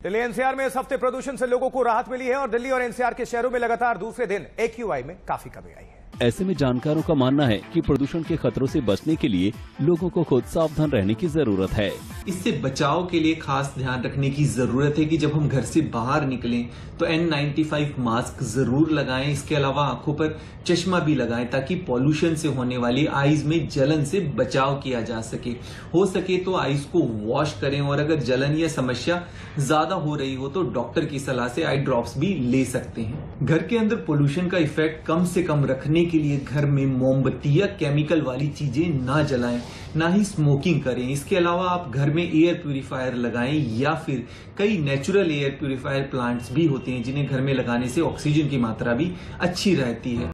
Delhi NCR में इस हफ्ते प्रदूषण से लोगों को राहत मिली है और दिल्ली और एनसीआर के शहरों में लगातार दूसरे दिन एक्यूआई में काफी कमी आई है। ऐसे में जानकारों का मानना है कि प्रदूषण के खतरों से बचने के लिए लोगों को खुद सावधान रहने की जरूरत है। इससे बचाव के लिए खास ध्यान रखने की जरूरत है कि जब हम घर से बाहर निकलें तो N95 मास्क जरूर लगाएं। इसके अलावा आंखों पर चश्मा भी लगाएं ताकि पॉल्यूशन से होने वाली आईज में जलन से बचाव किया जा सके। हो सके तो आईज को वॉश करें और अगर जलन या समस्या ज्यादा हो रही हो तो डॉक्टर की सलाह से आई ड्रॉप्स भी ले सकते हैं। घर के अंदर पॉल्यूशन का इफेक्ट कम से कम रखने के लिए घर में मोमबत्ती या केमिकल वाली चीजें ना जलाएं, ना ही स्मोकिंग करें। इसके अलावा आप घर में एयर प्यूरिफायर लगाएं या फिर कई नेचुरल एयर प्यूरिफायर प्लांट्स भी होते हैं जिन्हें घर में लगाने से ऑक्सीजन की मात्रा भी अच्छी रहती है।